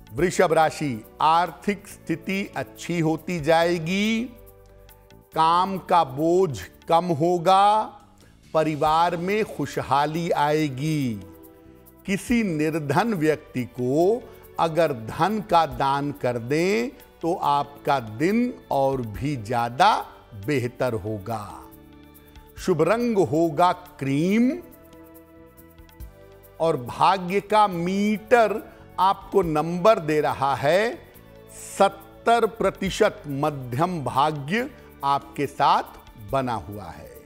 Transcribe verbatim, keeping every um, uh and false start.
वृषभ राशि, आर्थिक स्थिति अच्छी होती जाएगी, काम का बोझ कम होगा, परिवार में खुशहाली आएगी। किसी निर्धन व्यक्ति को अगर धन का दान कर दें तो आपका दिन और भी ज्यादा बेहतर होगा। शुभ रंग होगा क्रीम और भाग्य का मीटर आपको नंबर दे रहा है सत्तर प्रतिशत। मध्यम भाग्य आपके साथ बना हुआ है।